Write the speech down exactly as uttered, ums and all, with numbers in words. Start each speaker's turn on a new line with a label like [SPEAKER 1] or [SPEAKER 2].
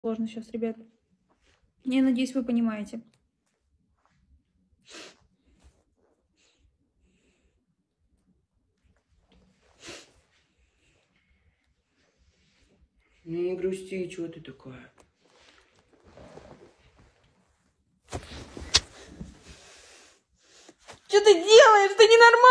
[SPEAKER 1] Сложно сейчас, ребят. Я надеюсь, вы понимаете.
[SPEAKER 2] Не грусти, чего ты такая?
[SPEAKER 1] Что ты делаешь? Ты ненормальный!